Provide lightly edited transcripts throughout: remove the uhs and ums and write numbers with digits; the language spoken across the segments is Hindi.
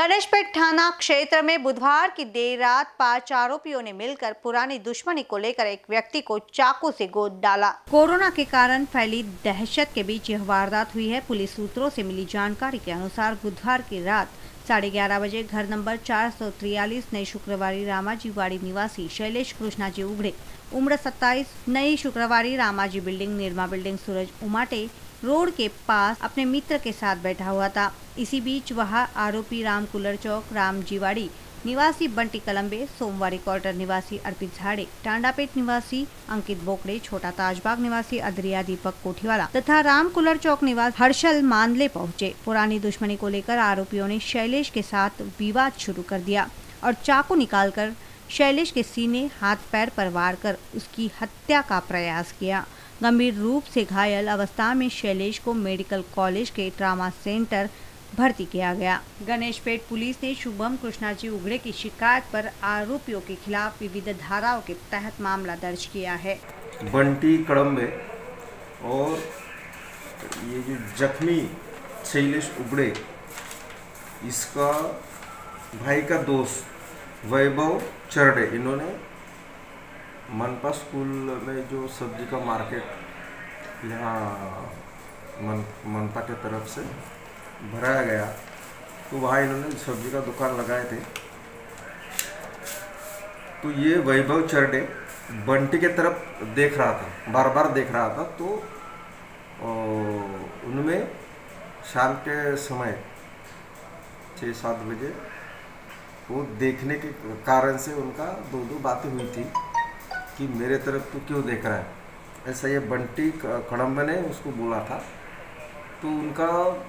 गणेशपेट थाना क्षेत्र में बुधवार की देर रात 5 आरोपियों ने मिलकर पुरानी दुश्मनी को लेकर एक व्यक्ति को चाकू से गोद डाला। कोरोना के कारण फैली दहशत के बीच यह वारदात हुई है। पुलिस सूत्रों से मिली जानकारी के अनुसार बुधवार की रात 11:30 बजे घर नंबर 443 नई शुक्रवारी रामाजी वाड़ी निवासी शैलेश कृष्णाजी उगड़े उम्र 27 Nai Shukrawari Ramaji building Nirma building Suraj Umate road के पास अपने मित्र के साथ बैठा हुआ था। इसी बीच वह आरोपी राम कुलर चौक राम जीवाड़ी निवासी बंटी कलम्बे, सोमवारी क्वार्टर निवासी अर्पित झाड़े, टांडापेट निवासी अंकित बोकड़े, छोटा ताजबाग निवासी अदरिया दीपक कोठीवाला तथा राम कुलर चौक निवासी हर्षल मानले पहुंचे। पुरानी दुश्मनी को लेकर आरोपियों ने शैलेश के साथ विवाद शुरू कर दिया और चाकू निकालकर शैलेश के सीने हाथ पैर पर वार कर उसकी हत्या का प्रयास किया। गंभीर रूप से घायल अवस्था में शैलेश को मेडिकल कॉलेज के ट्रामा सेंटर भर्ती किया गया। गणेशपेट पुलिस ने शुभम कृष्णाजी उगड़े की शिकायत पर आरोपियों के खिलाफ विविध धाराओं के तहत मामला दर्ज किया है। बंटी कड़म्बे और ये जो जख्मी शैलेश उगड़े, इसका भाई का दोस्त वैभव चरडे, इन्होंने मनपा स्कूल में जो सब्जी का मार्केट यहाँ मनपा के तरफ से भराया गया, तो वहाँ इन्होंने सब्जी का दुकान लगाए थे। तो ये वैभव चरडे बंटी के तरफ देख रहा था, बार बार देख रहा था। तो उनमें शाम के समय 6-7 बजे वो देखने के कारण से उनका दो बातें हुई थी कि मेरे तरफ तो क्यों देख रहा है, ऐसा ये बंटी कड़म्बे ने उसको बोला था। तो उनका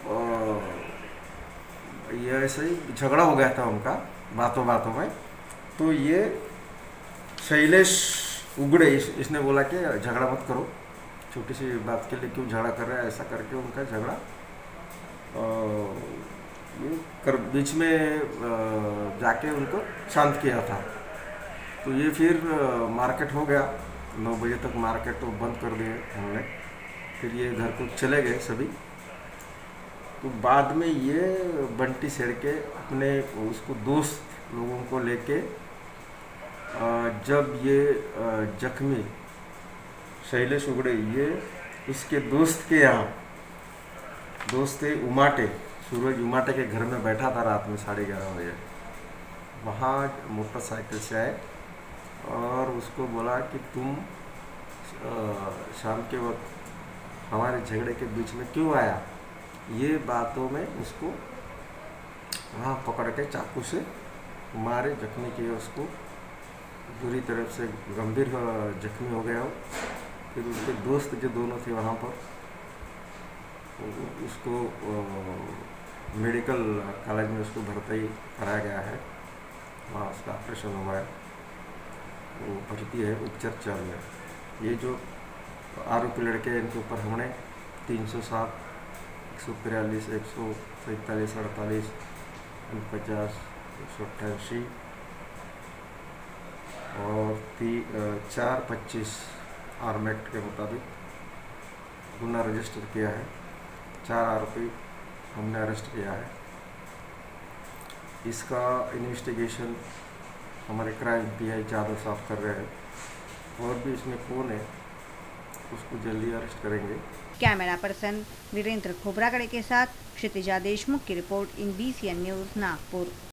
ये ऐसे ही झगड़ा हो गया था उनका बातों बातों में। तो ये शैलेश उगड़े इसने बोला कि झगड़ा मत करो, छोटी सी बात के लिए क्यों झगड़ा कर रहा है, ऐसा करके उनका झगड़ा बीच में जाके उनको शांत किया था। तो ये फिर मार्केट हो गया, 9 बजे तक मार्केट तो बंद कर दिए हमने। फिर ये घर को चले गए सभी। तो बाद में ये बंटी सेड़ के अपने उसको दोस्त लोगों को लेके जब ये जख्मी शैलेश उगड़े ये उसके दोस्त के यहाँ, दोस्त थे उमाटे, सूरज उमाटे के घर में बैठा था रात में 11:30 बजे। वहाँ मोटरसाइकिल से आए और उसको बोला कि तुम शाम के वक्त हमारे झगड़े के बीच में क्यों आया। ये बातों में उसको वहाँ पकड़ के चाकू से मारे, जख्मी किए उसको बुरी तरह से, गंभीर जख्मी हो गया। फिर उसके दोस्त जो दोनों थे वहाँ पर, उसको मेडिकल कॉलेज में उसको भर्ती कराया गया है। वहाँ उसका ऑपरेशन हुआ है, वो भर्ती है, उपचार चल रहा है। ये जो आरोपी लड़के हैं इनके ऊपर हमने 307, 143, 147, 48, 50, 188 और 425 आर्म एक्ट के मुताबिक गुना रजिस्टर किया है। 4 आरोपी हमने अरेस्ट किया है। इसका इन्वेस्टिगेशन हमारे क्राइम PI जादव साहब कर रहे हैं और भी इसमें कौन है उसको जल्दी अरेस्ट करेंगे। कैमरा पर्सन वीरेंद्र खोबरागड़े के साथ क्षितिजा देशमुख की रिपोर्ट, INBCN न्यूज़ नागपुर।